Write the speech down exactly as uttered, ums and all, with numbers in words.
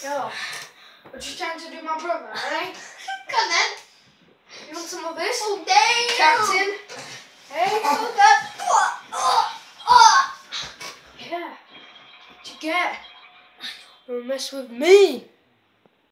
Yo, what you trying to do, my brother, alright? Come then. You want some of this? Oh, damn. Captain? Hey? Oh, God. Oh, oh, oh. Yeah. What you get? Don't mess with me.